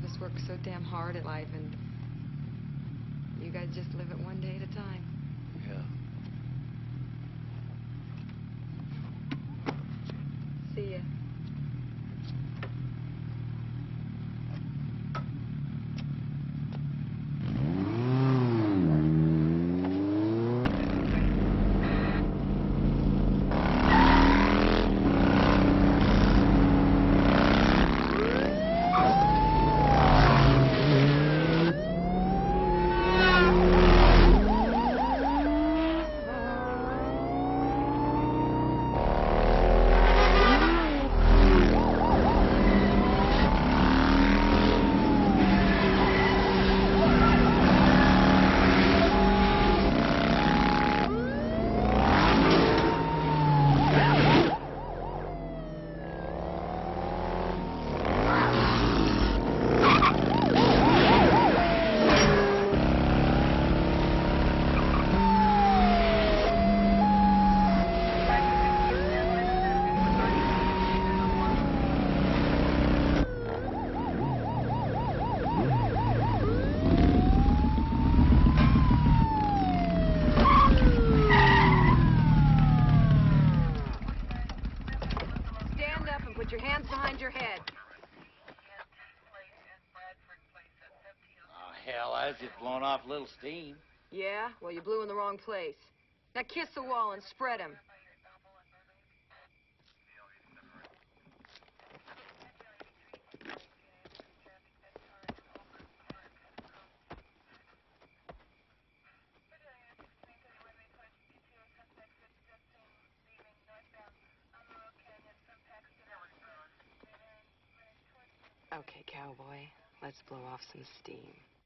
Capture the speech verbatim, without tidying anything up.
of us work so damn hard at life, and you guys just live it one day at a time. Yeah. See ya. Put your hands behind your head. Oh, hell, I was just blowing off a little steam. Yeah? Well, you blew in the wrong place. Now kiss the wall and spread him. Okay, cowboy, let's blow off some steam.